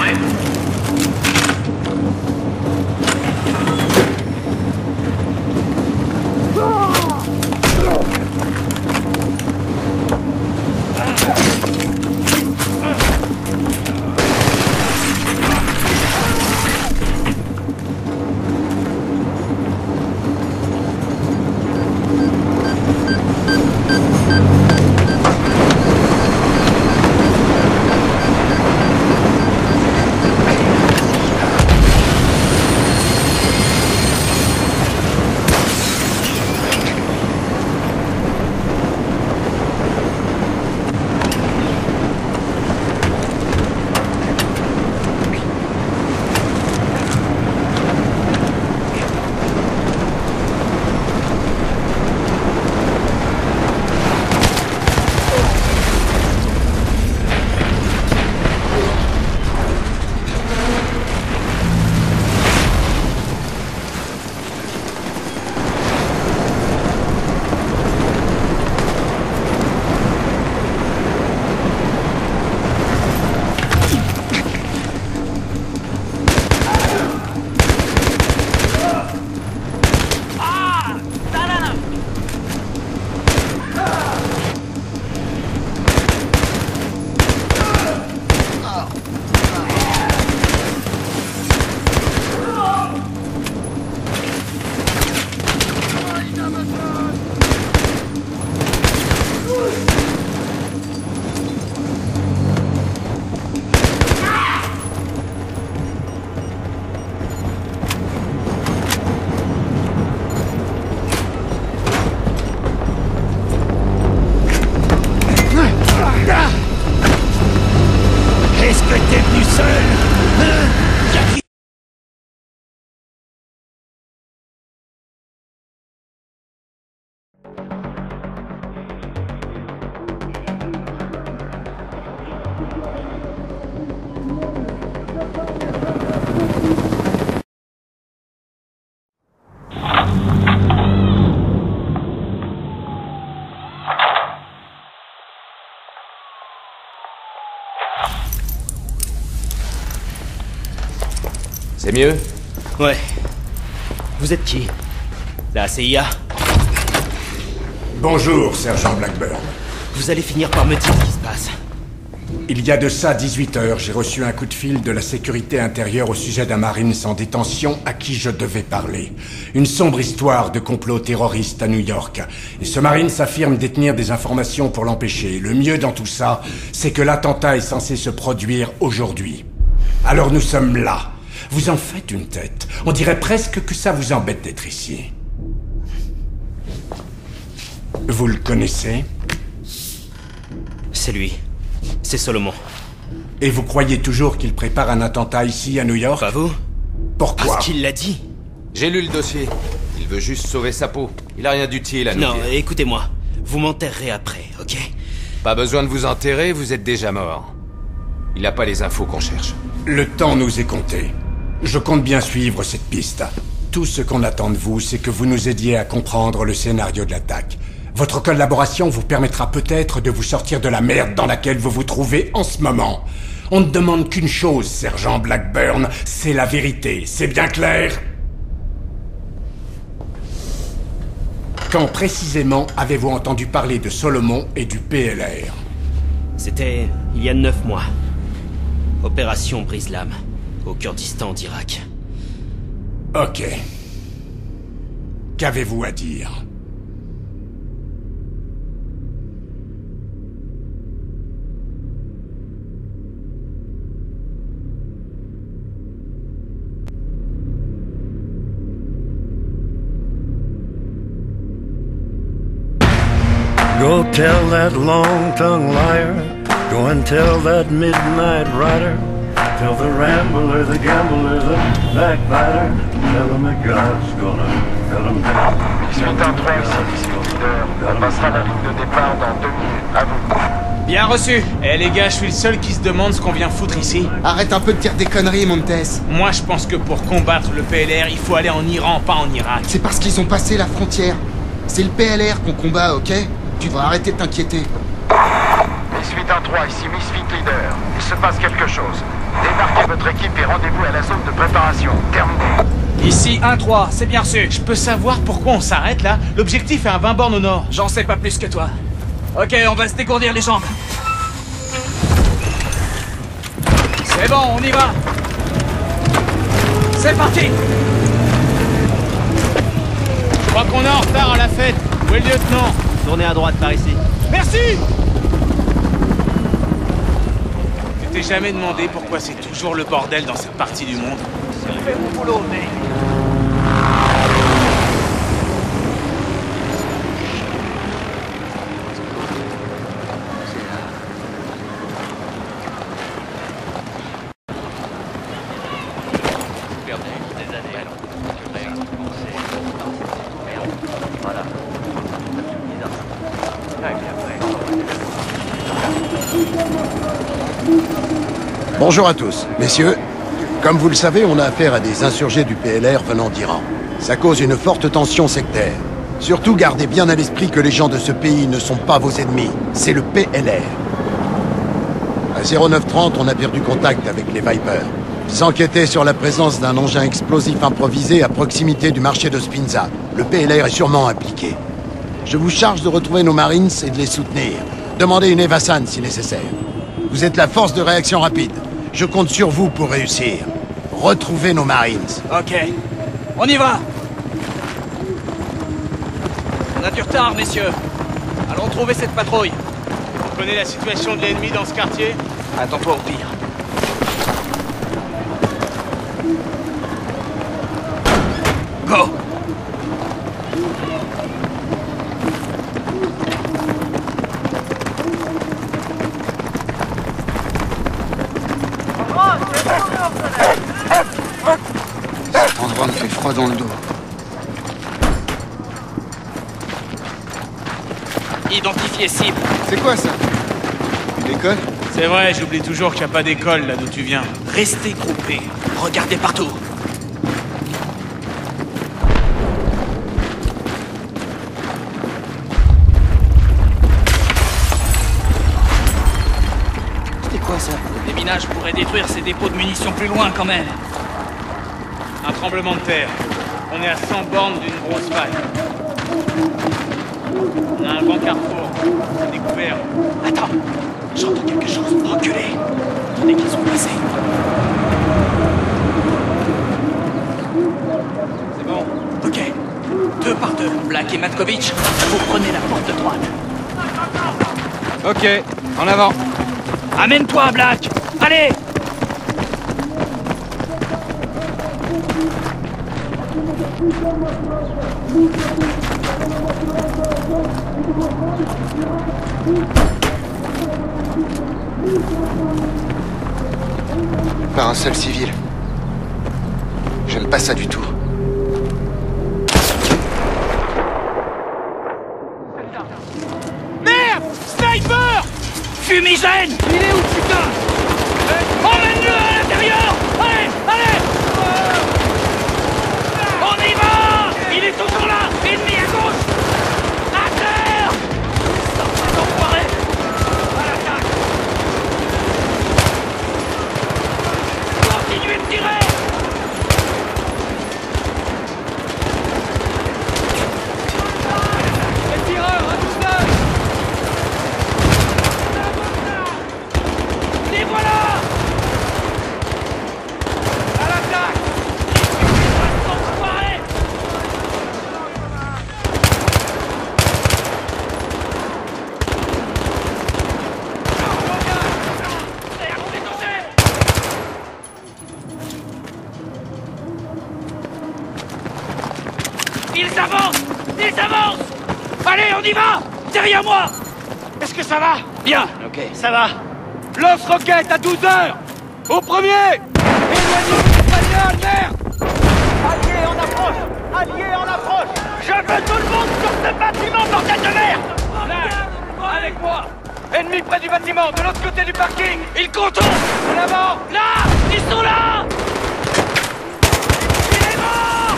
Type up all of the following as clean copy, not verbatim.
prêt? C'est mieux? Ouais. Vous êtes qui? La CIA? Bonjour, sergent Blackburn. Vous allez finir par me dire ce qui se passe. Il y a de ça 18 heures, j'ai reçu un coup de fil de la sécurité intérieure au sujet d'un Marine en détention à qui je devais parler. Une sombre histoire de complot terroriste à New York. Et ce Marine s'affirme détenir des informations pour l'empêcher. Le mieux dans tout ça, c'est que l'attentat est censé se produire aujourd'hui. Alors nous sommes là. Vous en faites une tête. On dirait presque que ça vous embête d'être ici. Vous le connaissez? C'est lui. C'est Solomon. Et vous croyez toujours qu'il prépare un attentat ici, à New York? Pas vous? Pourquoi? Parce qu'il l'a dit. J'ai lu le dossier. Il veut juste sauver sa peau. Il a rien d'utile à nous Non, dire. écoutez-moi. Vous m'enterrerez après, ok? Pas besoin de vous enterrer, vous êtes déjà mort. Il a pas les infos qu'on cherche. Le temps nous est compté. Je compte bien suivre cette piste. Tout ce qu'on attend de vous, c'est que vous nous aidiez à comprendre le scénario de l'attaque. Votre collaboration vous permettra peut-être de vous sortir de la merde dans laquelle vous vous trouvez en ce moment. On ne demande qu'une chose, sergent Blackburn, c'est la vérité. C'est bien clair? Quand précisément avez-vous entendu parler de Solomon et du PLR? C'était il y a 9 mois. Opération Brise-Lame, au Kurdistan d'Irak. Ok. Qu'avez-vous à dire? Go tell that long-tongued liar. Go and tell that midnight rider. Tell the rambler, the gambler, the backbiter. Tell him that God's gonna cut him down. Suite un 3 ici, Miss Leader. On passera la ligne de départ dans 2 minutes. À vous. Bien reçu. Eh les gars, je suis le seul qui se demande ce qu'on vient foutre ici. Arrête un peu de dire des conneries, Montes. Moi, je pense que pour combattre le PLR, il faut aller en Iran, pas en Irak. C'est parce qu'ils ont passé la frontière. C'est le PLR qu'on combat, ok? Tu devrais arrêter de t'inquiéter. Miss 813, ici Misfit Leader. Il se passe quelque chose. Débarquez votre équipe et rendez-vous à la zone de préparation. Terminé. Ici 1-3, c'est bien reçu. Je peux savoir pourquoi on s'arrête là? L'objectif est à 20 bornes au nord. J'en sais pas plus que toi. Ok, on va se dégourdir les jambes. C'est bon, on y va. C'est parti. Je crois qu'on est en retard à la fête. Où est le lieutenant? Tournez à droite par ici. Merci! Tu t'es jamais demandé pourquoi c'est toujours le bordel dans cette partie du monde? Fais mon boulot, mec. Bonjour à tous. Messieurs, comme vous le savez, on a affaire à des insurgés du PLR venant d'Iran. Ça cause une forte tension sectaire. Surtout, gardez bien à l'esprit que les gens de ce pays ne sont pas vos ennemis. C'est le PLR. À 0930, on a perdu contact avec les Vipers. Ils enquêtaient sur la présence d'un engin explosif improvisé à proximité du marché de Spinza. Le PLR est sûrement impliqué. Je vous charge de retrouver nos Marines et de les soutenir. Demandez une Evassan si nécessaire. Vous êtes la force de réaction rapide. Je compte sur vous pour réussir. Retrouvez nos Marines. Ok, on y va. On a du retard, messieurs. Allons trouver cette patrouille. Vous connaissez la situation de l'ennemi dans ce quartier? Attends-toi au pire. Go! Cet endroit me fait froid dans le dos. Identifier cible. C'est quoi ça? Une école? C'est vrai, j'oublie toujours qu'il n'y a pas d'école là d'où tu viens. Restez groupés. Regardez partout. C'était quoi ça? Les minages pourraient détruire ces dépôts de munitions plus loin quand même. Un tremblement de terre. On est à 100 bornes d'une grosse faille. On a un grand carrefour. C'est découvert. Attends, j'entends quelque chose. Reculez. Attendez qu'ils sont passés. C'est bon. Ok. 2 par 2. Black et Matkovitch, vous prenez la porte de droite. Ok, en avant. Amène-toi, Black. Allez! Par un seul civil. J'aime pas ça du tout. Merde! Sniper! Fumigène! Il est où, putain? Emmène-le à l'intérieur! Allez! Allez! On y va! Il est toujours là! Ennemi à gauche! À terre! Sortez d'enfoiré! À l'attaque! Continuez de tirer! Les tireurs, à tout seul! Les voilà! À l'attaque! Enfoiré! Ils avancent! Ils avancent! Allez, on y va! Derrière moi! Est-ce que ça va? Bien, ok, ça va. Lance-roquette à 12 heures! Au premier! Éloignez-vous espagnol, merde! Alliés en approche! Alliés en approche! Je veux tout le monde sur ce bâtiment, bordel de merde! Là, avec moi! Ennemi près du bâtiment, de l'autre côté du parking! Ils contournent! En avant! Là! Ils sont là! Il est mort!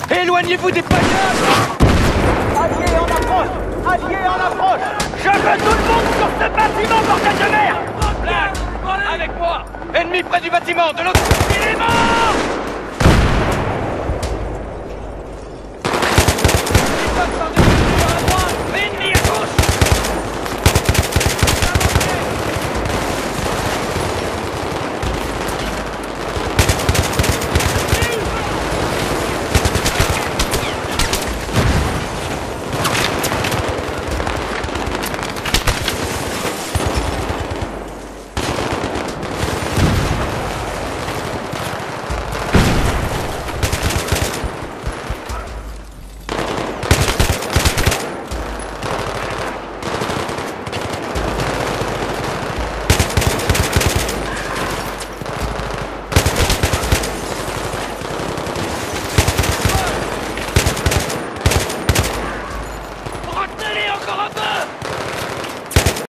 Éloignez-vous des bagnoles! Alliés en approche! Alliés en approche! Je veux tout le monde sur ce bâtiment, bordel de merde! Black, avec moi! Ennemi près du bâtiment, de l'autre... Il est mort!